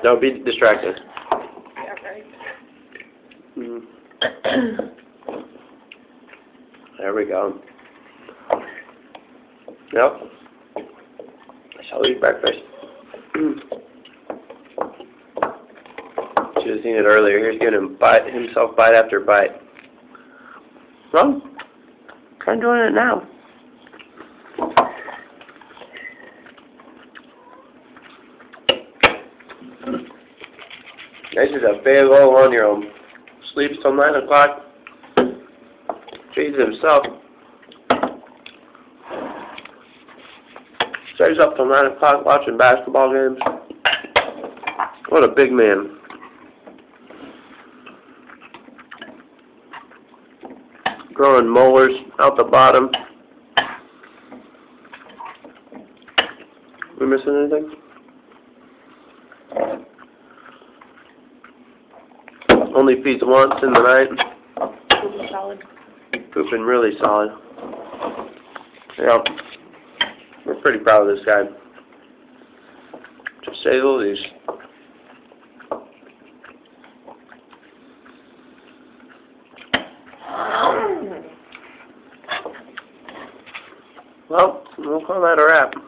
Don't be distracted. Yeah, right. There we go. Yep. I shall eat breakfast. Should have seen it earlier. He's getting himself bite after bite. Well, try doing it now. This is a big old 1-year-old. Sleeps till 9 o'clock. Feeds himself. Stays up till 9 o'clock watching basketball games. What a big man. Growing molars out the bottom. We missing anything? Only feeds once in the night. Pooping solid. Pooping really solid. Yep. We're pretty proud of this guy. To say the least. Well, we'll call that a wrap.